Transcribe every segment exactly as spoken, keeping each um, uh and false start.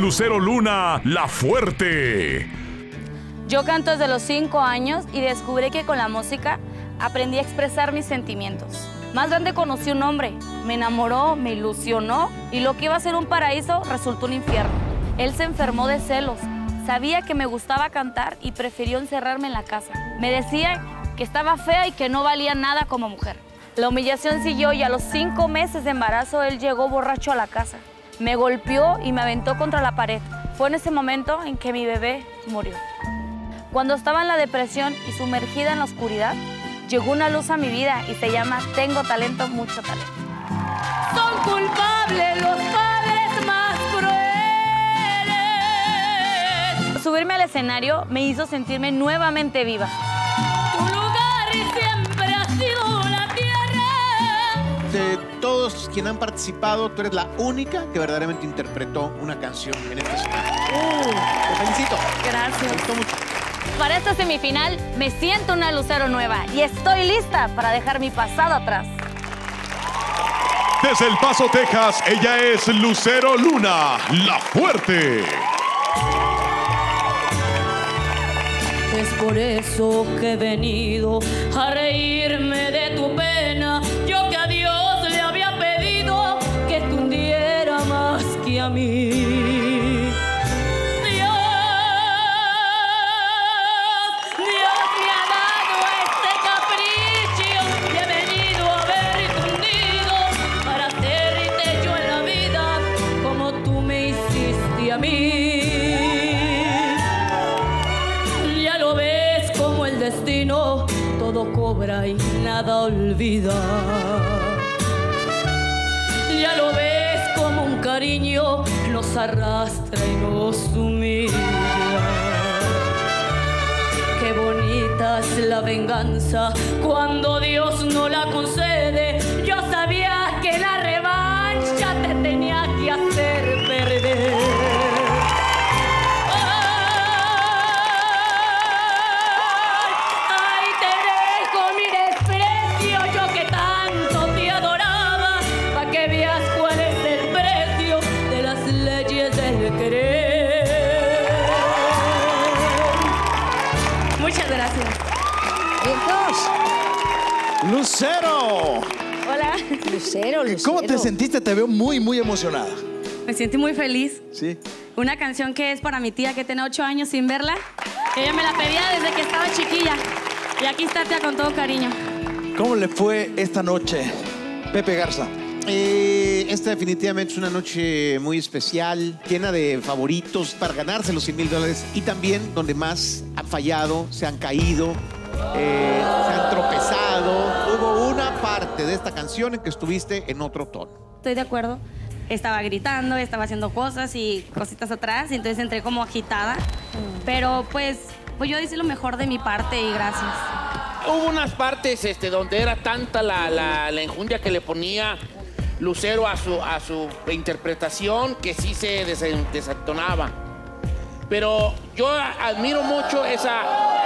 Lucero Luna, la fuerte. Yo canto desde los cinco años y descubrí que con la música aprendí a expresar mis sentimientos. Más grande conocí un hombre, me enamoró, me ilusionó y lo que iba a ser un paraíso resultó un infierno. Él se enfermó de celos, sabía que me gustaba cantar y prefirió encerrarme en la casa. Me decía que estaba fea y que no valía nada como mujer. La humillación siguió y a los cinco meses de embarazo él llegó borracho a la casa. Me golpeó y me aventó contra la pared. Fue en ese momento en que mi bebé murió. Cuando estaba en la depresión y sumergida en la oscuridad, llegó una luz a mi vida y se llama Tengo talento, mucho talento. Son culpables los padres más crueles. Subirme al escenario me hizo sentirme nuevamente viva. Tu lugar siempre ha sido la tierra. De todos quienes han participado, tú eres la única que verdaderamente interpretó una canción en este escenario. Uh, te felicito. Gracias. Me gustó mucho. Para esta semifinal me siento una Lucero nueva y estoy lista para dejar mi pasado atrás. Desde El Paso, Texas, ella es Lucero Luna, la fuerte. Es por eso que he venido a reírme de tu pena. Yo que a Dios le había pedido que te hundiera más que a mí. Todo cobra y nada olvida. Ya lo ves como un cariño nos arrastra y nos humilla. Qué bonita es la venganza cuando Dios no la concede. Yo sabía que la revancha te tenía que hacer perder. Muchas gracias. Lucero. Hola. Lucero, Lucero. ¿Cómo te sentiste? Te veo muy, muy emocionada. Me siento muy feliz. Sí. Una canción que es para mi tía que tiene ocho años sin verla. Ella me la pedía desde que estaba chiquilla. Y aquí está, tía, con todo cariño. ¿Cómo le fue esta noche, Pepe Garza? Eh, esta definitivamente es una noche muy especial, llena de favoritos para ganarse los cien mil dólares y también donde más han fallado, se han caído, eh, se han tropezado. Hubo una parte de esta canción en que estuviste en otro tono. Estoy de acuerdo. Estaba gritando, estaba haciendo cosas y cositas atrás, y entonces entré como agitada. Pero pues, pues yo hice lo mejor de mi parte y gracias. Hubo unas partes este, donde era tanta la, la, la enjundia que le ponía Lucero a su, a su interpretación que sí se des desatonaba. Pero yo admiro mucho esa...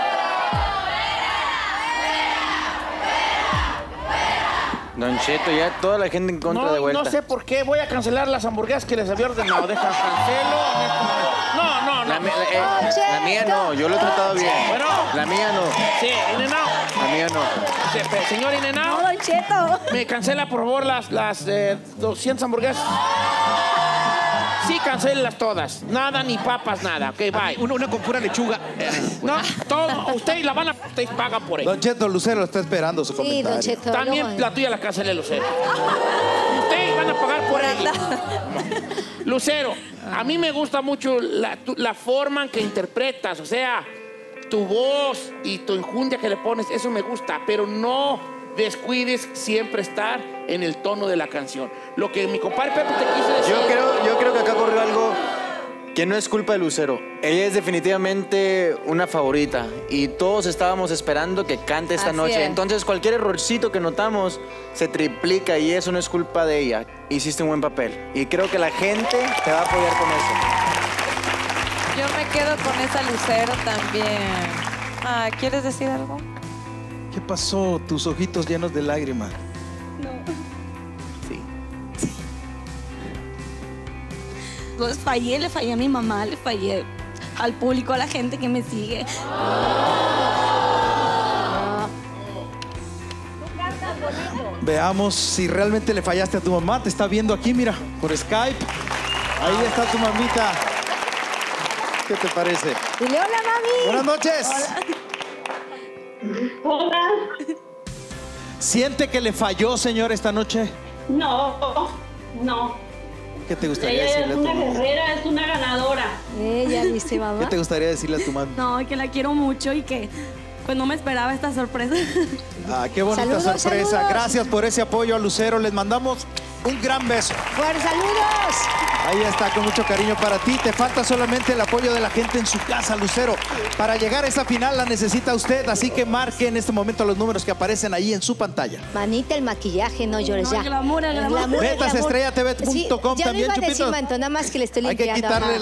Don Cheto, ya toda la gente en contra no, de vuelta. No sé por qué, voy a cancelar las hamburguesas que les había ordenado. Deja, cancelo. No, no, no. La, eh, la mía no, yo lo he tratado bien. Bueno. La mía no. Sí, Inenao. La mía no. Sí, señor Inenao. No, Don Cheto. Me cancela, por favor, las, las eh, doscientas hamburguesas. Sí, cancélelas todas. Nada, ni papas, nada. Ok, bye. Una, una con pura lechuga. No, todo. Ustedes la van a... Ustedes pagan por ello. Don Cheto, Lucero está esperando su Sí, comentario. Don Cheto. También no, la tuya la cancelé, Lucero. Ustedes van a pagar por ello. Lucero, a mí me gusta mucho la, tu, la forma en que interpretas. O sea, tu voz y tu enjundia que le pones, eso me gusta. Pero no descuides siempre estar en el tono de la canción. Lo que mi compadre Pepe te quiso decir... Yo creo, yo creo que acá ocurrió algo que no es culpa de Lucero. Ella es definitivamente una favorita y todos estábamos esperando que cante esta Así noche. es. Entonces cualquier errorcito que notamos se triplica y eso no es culpa de ella. Hiciste un buen papel y creo que la gente te va a apoyar con eso. Yo me quedo con esa Lucero también. Ah, ¿quieres decir algo? ¿Qué pasó? Tus ojitos llenos de lágrimas. Sí. les fallé, le fallé a mi mamá, le fallé al público, a la gente que me sigue. Veamos si realmente le fallaste a tu mamá. Te está viendo aquí, mira, por Skype. Ahí está tu mamita. ¿Qué te parece? Dile hola, mami. Buenas noches. Hola. ¿Siente que le falló, señor, esta noche? No, no. ¿Qué te gustaría Ella decirle es a tu una mamá? guerrera, es una ganadora. Ella dice, mamá. ¿Qué te gustaría decirle a tu mami? No, que la quiero mucho y que pues no me esperaba esta sorpresa. Ah, qué bonita Saludos, sorpresa. saludos. Gracias por ese apoyo a Lucero. Les mandamos un gran beso. ¡Fuerza, saludos! Ahí está, con mucho cariño para ti. Te falta solamente el apoyo de la gente en su casa, Lucero. Para llegar a esa final la necesita usted, así que marque en este momento los números que aparecen ahí en su pantalla. Manita, el maquillaje, no llores No, ya. el glamour, el glamour. el Metas glamour. estrella T V punto com Sí, ya también, lo iba a decir, Chupito. Manto, nada más que le estoy Hay que limpiando. quitarle ajá.